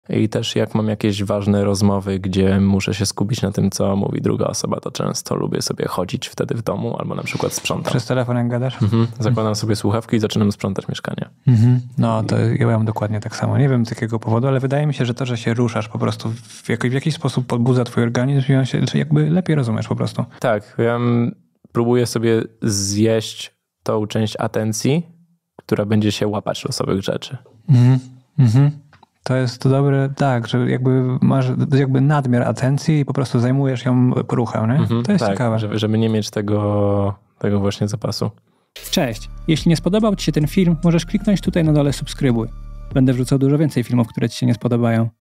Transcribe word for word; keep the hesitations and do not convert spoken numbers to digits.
I też jak mam jakieś ważne rozmowy, gdzie muszę się skupić na tym, co mówi druga osoba, to często lubię sobie chodzić wtedy w domu albo na przykład sprzątam. Przez telefon jak gadasz? Mhm. Zakładam sobie słuchawki i zaczynam sprzątać mieszkanie. Mhm. No to ja mam dokładnie tak samo. Nie wiem z jakiego powodu, ale wydaje mi się, że to, że się ruszasz po prostu w, jak, w jakiś sposób podbudza twój organizm i on się, że jakby lepiej rozumiesz po prostu. Tak, ja próbuję sobie zjeść tą część atencji, która będzie się łapać losowych rzeczy. Mhm. Mhm. To jest to dobre, tak, że jakby masz jakby nadmiar atencji i po prostu zajmujesz ją ruchem, nie? Mhm, to jest tak, ciekawe. Żeby, żeby nie mieć tego, tego właśnie zapasu. Cześć! Jeśli nie spodobał Ci się ten film, możesz kliknąć tutaj na dole subskrybuj. Będę wrzucał dużo więcej filmów, które Ci się nie spodobają.